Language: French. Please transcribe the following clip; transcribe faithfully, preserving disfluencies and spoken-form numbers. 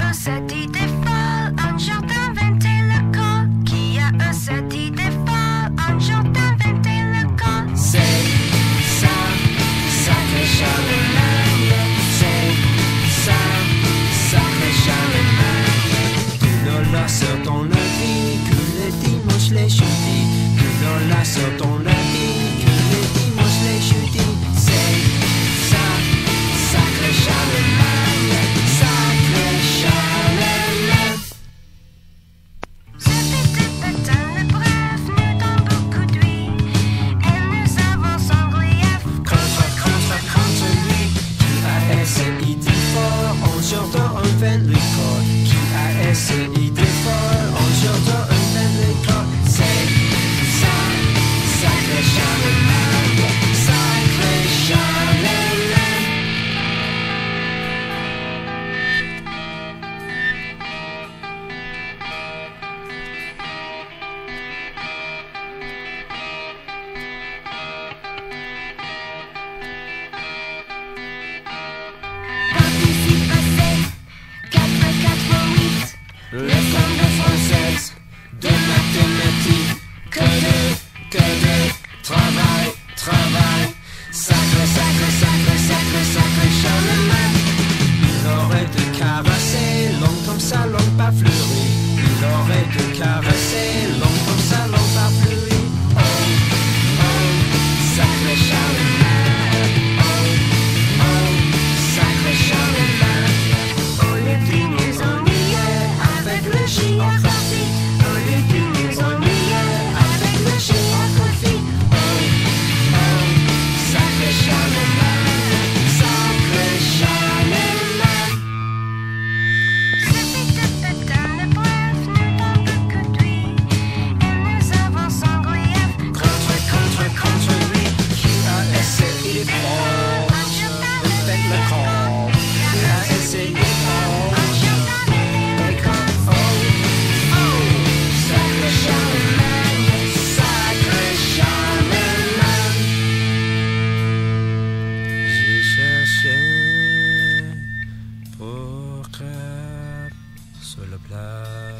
a cette idée folle, un jour d'inventer le corps. Qui a eu cette idée folle, un jour d'inventer le corps. C'est ça, sacré Charlemagne. C'est ça, sacré Charlemagne. Du dollar sur ton levier, que les dimanches les jeudis. Du dollar sur ton levier, que les dimanches les jeudis. C'est ça, sacré Charlemagne. Sacré Charlemagne. C'était pétain le bref, nous dans beaucoup d'huile. Et nous avons son grief. Contre, contre, contre lui. Qui a essayé fort, en sortant un vent le corps. Qui a essayé fort, en sortant un vent le corps. C'est ça, sacré Charlemagne. Sacré Charlemagne. Participe passé, quatre, quatre, huit. Leçon de française, de mathématiques, que de, que de travail, travail. Sacré, sacré, sacré, sacré, sacré Charlemagne. Il aurait de caresser, long comme ça, long pas fleuri. Il aurait de caresser, long comme ça, long pas fleuri. Oh, oh, sacré Charlemagne. Oh, oh, sacré Charlemagne. Au lieu de nous ennuyer avec le géographie. Au lieu de nous ennuyer avec le géographie. Oh, oh, sacré Charlemagne. Sacré Charlemagne. C'était pétain le bref, nous dans beaucoup d'huile. Et nous avons son grief. Contre, contre, contre lui. Qui a essayé fort, Un jour de faire le corps. Qui a essayé fort, un jour d'inventer le corps. oh, oh, sacré Charlemagne. Sacré Charlemagne. J'ai cherché pour crêpes sur le plat.